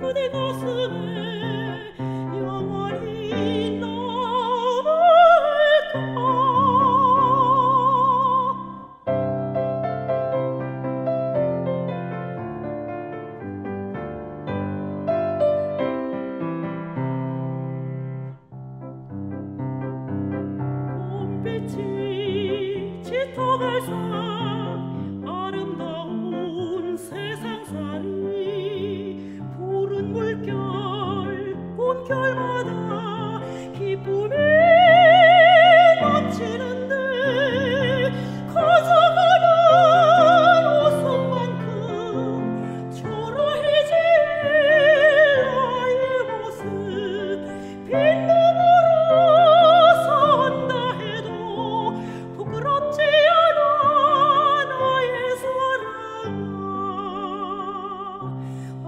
그대 가슴에 영원히 남을까. 봄빛이 짙어갈사 아름다운 세상살이 푸른 물결 봄결마다 기쁨이 넘치는데 가져가는 웃음만큼 초라해질 나의 모습 빈 눈으로 산다 해도 부끄럽지 않아 나의 사랑아.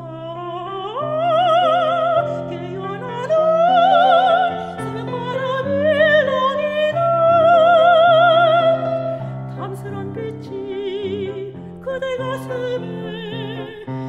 깨어나는 새벽바람이 일렁이는 탐스런 빛이 그대 가슴에